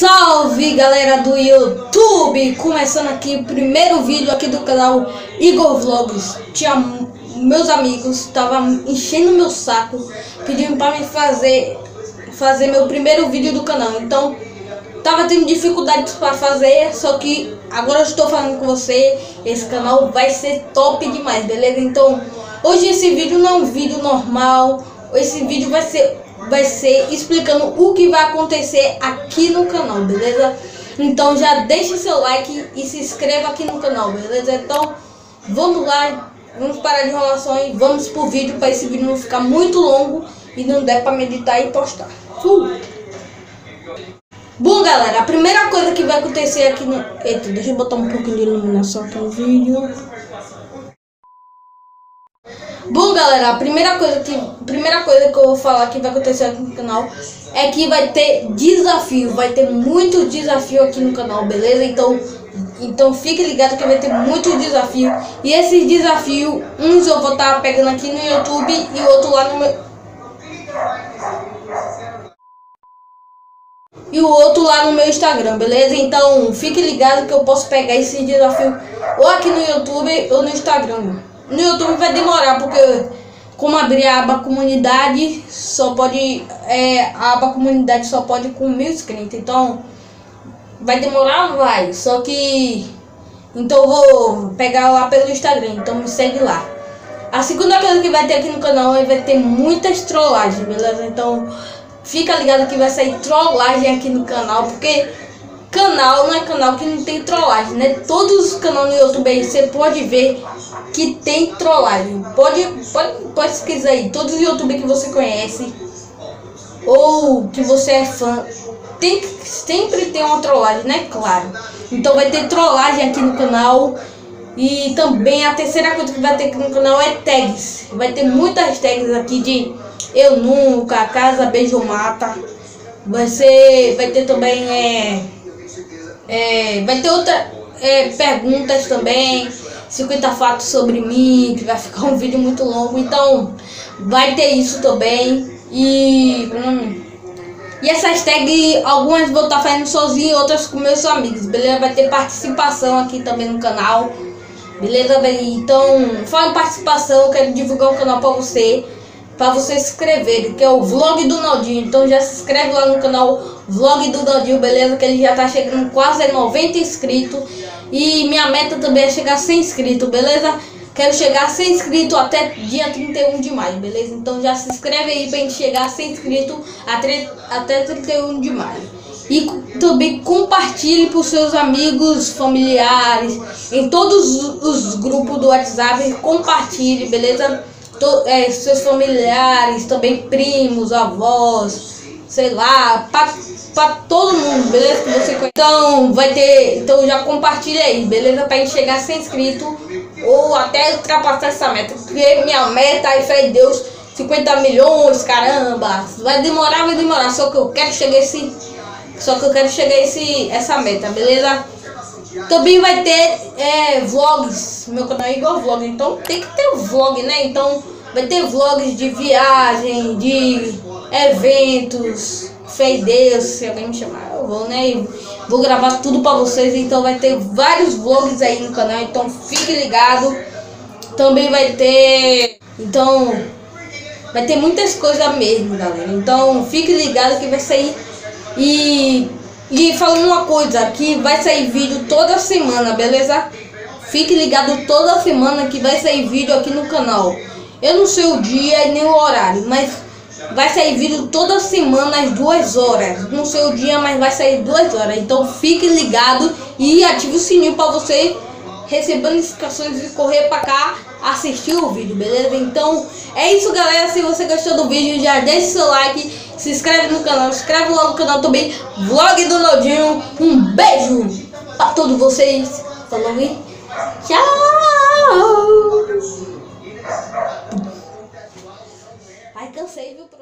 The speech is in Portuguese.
Salve galera do YouTube! Começando aqui o primeiro vídeo aqui do canal Igor Vlogs. Meus amigos estavam enchendo meu saco, pedindo para me fazer meu primeiro vídeo do canal. Então tava tendo dificuldades para fazer, só que agora eu estou falando com você. Esse canal vai ser top demais, beleza? Então hoje esse vídeo não é um vídeo normal. Esse vídeo vai ser explicando o que vai acontecer aqui no canal, beleza? Então já deixe seu like e se inscreva aqui no canal, beleza? Então vamos lá, vamos parar de enrolação e vamos pro vídeo, para esse vídeo não ficar muito longo e não der para meditar e postar. Bom galera, a primeira coisa que vai acontecer aqui no... Eita, deixa eu botar um pouquinho de iluminação aqui no vídeo. Bom galera, a primeira coisa que eu vou falar que vai acontecer aqui no canal é que vai ter desafio, vai ter muito desafio aqui no canal, beleza? Então fique ligado que vai ter muito desafio. E esse desafio, uns eu vou estar pegando aqui no YouTube e o outro lá no meu... E o outro lá no meu Instagram, beleza? Então fique ligado que eu posso pegar esse desafio ou aqui no YouTube ou no Instagram. No YouTube vai demorar, porque como abrir a aba comunidade, só pode a aba comunidade só pode com 1000 inscritos. Então vai demorar, vai. Só que então eu vou pegar lá pelo Instagram, então me segue lá. A segunda coisa que vai ter aqui no canal vai ter muitas trollagens, beleza? Então fica ligado que vai sair trollagem aqui no canal, porque canal não é canal que não tem trollagem, né? Todos os canais no YouTube aí você pode ver que tem trollagem. Pode pesquisar aí, todos os YouTube que você conhece ou que você é fã, sempre tem uma trollagem, né? Claro. Então vai ter trollagem aqui no canal. E também a terceira coisa que vai ter aqui no canal é tags. Vai ter muitas tags aqui de eu nunca, casa, beijo, mata. Vai ter também vai ter outra perguntas também, 50 fatos sobre mim, que vai ficar um vídeo muito longo. Então vai ter isso também. E essas tags, algumas vou estar fazendo sozinho, outras com meus amigos, beleza? Vai ter participação aqui também no canal, beleza, velho? Então falando participação, eu quero divulgar o canal para você se inscrever, que é o Vlog do Naldinho. Então já se inscreve lá no canal Vlog do Naldinho, beleza? Que ele já tá chegando quase a 90 inscritos. E minha meta também é chegar a 100 inscritos, beleza? Quero chegar a 100 inscritos até dia 31 de maio, beleza? Então já se inscreve aí pra gente chegar a 100 inscritos até 31 de maio. E também compartilhe para os seus amigos, familiares, em todos os grupos do WhatsApp. Compartilhe, beleza? Seus familiares, também primos, avós, sei lá, pra todo mundo, beleza? Que você conhece. Então vai ter, então já compartilha aí, beleza? Pra gente chegar a 100 inscritos ou até ultrapassar essa meta, porque minha meta aí, fé em Deus, 50 milhões, caramba, vai demorar, só que eu quero chegar essa meta, beleza? Também vai ter vlogs, meu canal é Igor Vlog, então tem que ter vlog, né? Então vai ter vlogs de viagem, de eventos, fé em Deus, se alguém me chamar eu vou, né? Vou gravar tudo pra vocês, então vai ter vários vlogs aí no canal, então fique ligado. Também vai ter, então vai ter muitas coisas mesmo, galera, então fique ligado que vai sair. E falando uma coisa, que vai sair vídeo toda semana, beleza? Fique ligado toda semana que vai sair vídeo aqui no canal. Eu não sei o dia e nem o horário, mas vai sair vídeo toda semana às 2 horas. Não sei o dia, mas vai sair 2 horas. Então fique ligado e ative o sininho para você receber notificações e correr para cá assistir o vídeo, beleza? Então é isso, galera. Se você gostou do vídeo, já deixa seu like, se inscreve no canal, inscreve lá no canal também, Vlog do Naldinho. Um beijo pra todos vocês. Falou e tchau. Ai, cansei, viu?